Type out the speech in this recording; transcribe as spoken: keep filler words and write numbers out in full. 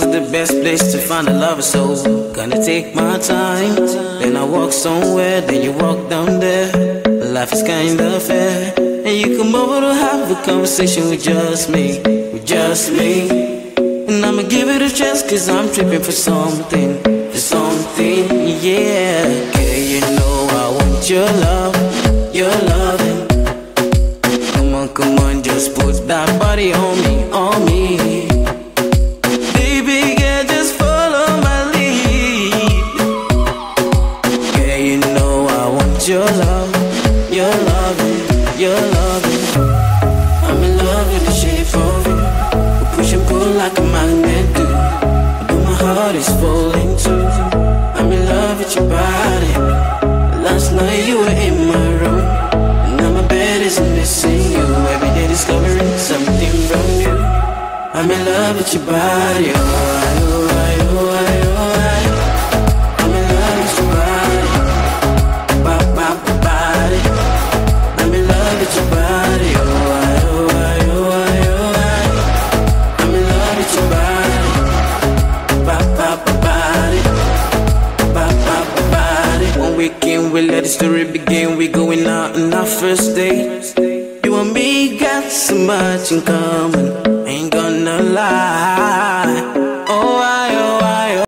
is the best place to find a lover, so gonna take my time. Then I walk somewhere, then you walk down there. Life is kinda fair, and you come over to have a conversation with just me, with just me. And I'ma give it a chance, cause I'm tripping for something, for something, yeah. Yeah, you know I want your love, your loving. Come on, come on, just put that body on me, on me. Baby girl, just follow my lead. Yeah, you know I want your love, your loving, your loving. I'm in love with the shape of you. We push and pull like a magnet do. But my heart is falling too. I'm in love with your body. Last night you were in my room, and now my bed is missing you. Every day discovering something from you. I'm in love with your body. Oh, I, oh, I, oh, I, oh, I. I'm in love with your body. Ba, ba, ba, body. I'm in love with your body. Oh, I, oh, I, oh, I, oh, I. I'm in love with your body. Ba, ba, ba, body. Ba, ba, ba, body. One weekend we let the story begin. We going out on our first date. You and me got so much in common, ain't gonna lie.